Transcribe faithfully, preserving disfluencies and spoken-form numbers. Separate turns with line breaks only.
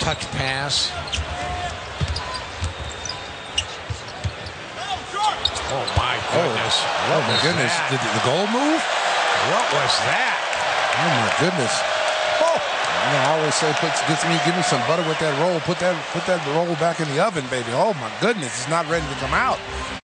touch pass. Oh, my goodness.
Oh, oh my goodness. Did the, the goal move?
What was that?
Oh, my goodness. Oh. You know, I always say, put, get me, give me some butter with that roll. Put that, put that roll back in the oven, baby. Oh, my goodness. It's not ready to come out.